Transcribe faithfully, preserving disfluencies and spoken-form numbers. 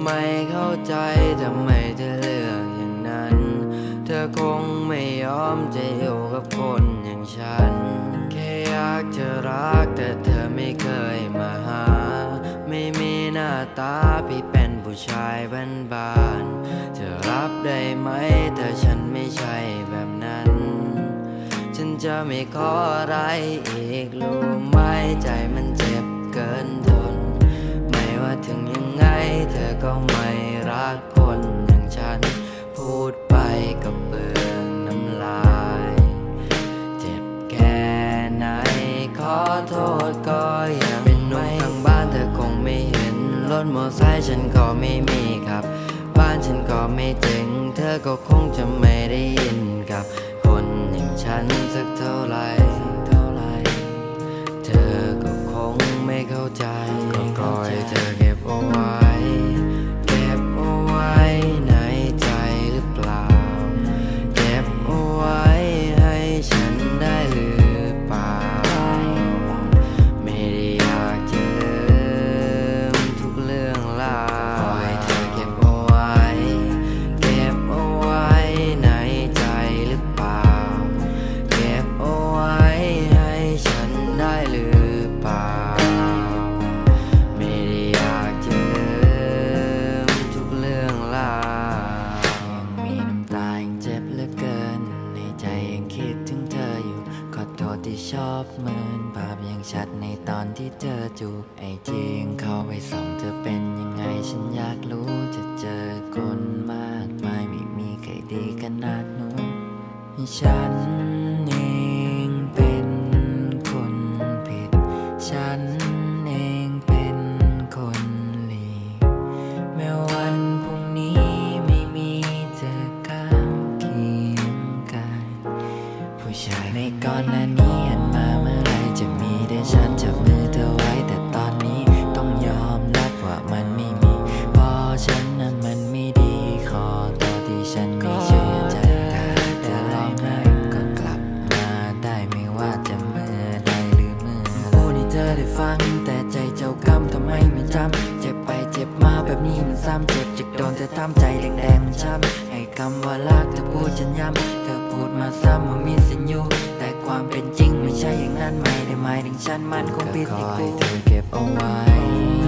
ไม่เข้าใจทำไมเธอเลือกอย่างนั้นเธอคงไม่ยอมจะอยู่กับคนอย่างฉันแค่อยากจะรักแต่เธอไม่เคยมาหาไม่มีหน้าตาพี่เป็นผู้ชายบ้านๆเธอรับได้ไหมถ้าฉันไม่ใช่แบบนั้นฉันจะไม่ขออะไรอีกรู้ไหมใจมันเจ็บเกินทนไม่ว่าถึงยังไงเธอก็ไม่รักคนอย่างฉันพูดไปก็เปลืองน้ำลายเจ็บแค่ไหนขอโทษก็ยังเป็นหนุ่มทางบ้านเธอคงไม่เห็นรถมอเตอร์ไซค์ฉันก็ไม่มีครับบ้านฉันก็ไม่เจ๋งเธอก็คงจะไม่ได้ยินกับคนอย่างฉันสักเท่าไหร่เธอก็คงไม่เข้าใจก็คอยเธอเก็บเอาไว้เก็บเอาไว้ในใจหรือเปล่าเก็บเอาไว้ให้ฉันได้หรือเปล่าไม่ได้อยากจะลืมทุกเรื่องราวคอยเธอเก็บเอาไว้เก็บเอาไว้ในใจหรือเปล่าเก็บเอาไว้ให้ฉันได้หรือเปล่าไม่ได้อยากจะลืมทุกเรื่องราวยังมีน้ำตายังเจ็บเหลือเกินในใจยังคิดถึงเธออยู่ขอโทษที่ชอบเหมือนภาพยังชัดในตอนที่เธอจูบไอจียังเข้าไปส่องเธอเป็นยังไงฉันอยากรู้จะเจอคนมากมายไม่มีใครดีขนาดนู้นฉันเองเป็นคนผิดฉันเองเป็นคนหลีกแม้วันพรุ่งนี้ไม่มีเธอข้างเคียงกายผู้ชายในก่อนหน้านี้หันมาเมื่อไรจะมีแต่ฉันจับมือเธอไว้แต่ตอนนี้ต้องยอมรับว่ามันไม่มีเพราะฉันนั้นมันไม่ดีขอตัวที่ฉันไม่เชื่อใจเธอร้องไห้ก็กลับมาได้ไม่ว่าจะเมื่อใดหรือเมื่อพูดให้เธอได้ฟังแต่ใจเจ้ากรรมทำไมไม่จำเจ็บไปเจ็บมาแบบนี้มันซ้ำเจ็บจากโดนเธอทำใจแดงๆมันช้ำให้คำว่ารักเธอพูดฉันย้ำเธอพูดมาซ้ำว่ามีสิทธิ์อยู่แต่ความเป็นจริงไม่ใช่อย่างนั้นไม่ได้หมายถึงฉันมันคงผิดที่กูเธอเก็บเอาไว้